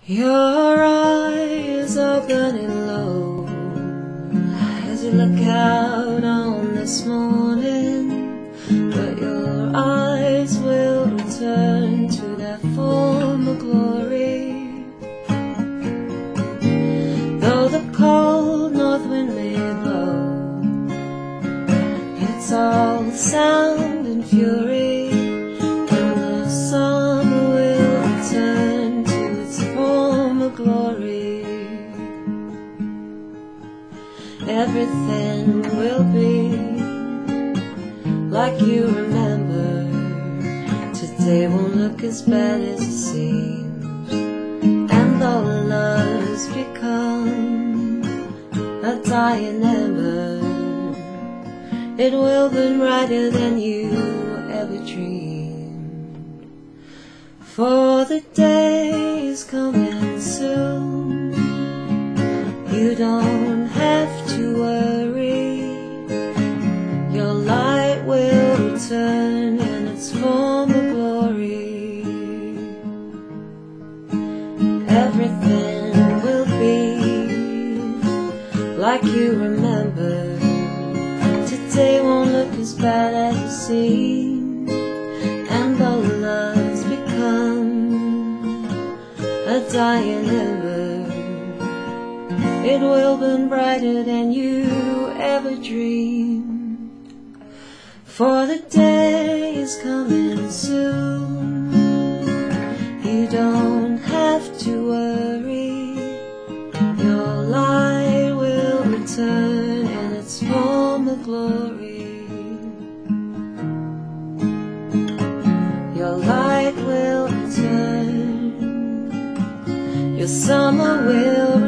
Your eyes are burning low as you look out on this morning, but your eyes will return to that former glory. Though the cold north wind may blow, it's all sound and fury, and the summer will return to its former glory. Everything will be like you remember. Today won't look as bad as it seems, and though love's become a dying ember, it will burn brighter than you ever dreamed. For the day is coming soon, you don't have to worry. Your light will return in its former glory. Everything will be like you remember. Today won't look as bad as it seems, and though love's become a dying ember, it will burn brighter than you ever dreamed. For the day is coming soon, you don't have to worry. Your light will return in its former glory. Your light will return, your summer will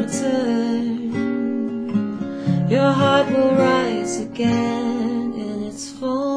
return, your heart will rise again in its former